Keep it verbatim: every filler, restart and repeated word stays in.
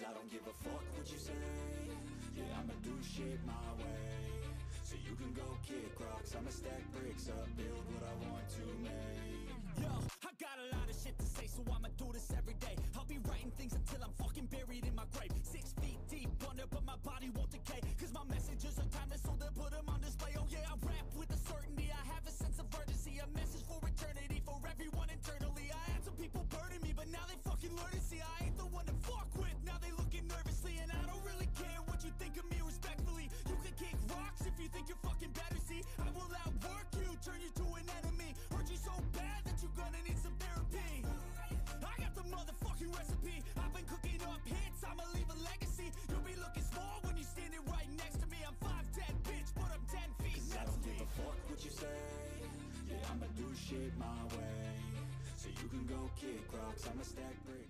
I don't give a fuck what you say. Yeah, I'ma do shit my way. So you can go kick rocks, I'ma stack bricks up, build what I want to make. Yo, I got a lot of shit to say, so I'ma do this every day. I'll be writing things until I'm fucking buried in my grave. Six feet deep under, but my body won't decay. Cause my messages are timeless, so they'll put them on display. Oh yeah, I rap with a certainty, I have a sense of urgency. A message for eternity, for everyone internally. I had some people burning me, but now they fucking learn to see I ain't the one to fuck with. Now they looking nervously, and I don't really care what you think of me respectfully. You can kick rocks if you think you're fucking better, see. I will outwork you, turn you to an enemy. Hurt you so bad that you're gonna need some therapy. I got the motherfucking recipe. I've been cooking up hits, I'ma leave a legacy. You'll be looking small when you're standing right next to me. I'm five ten, bitch, but I'm ten feet Cause I next don't to give me. a fuck what you say. Yeah, I'ma do shit my way. So you can go kick rocks, I'ma stack bricks.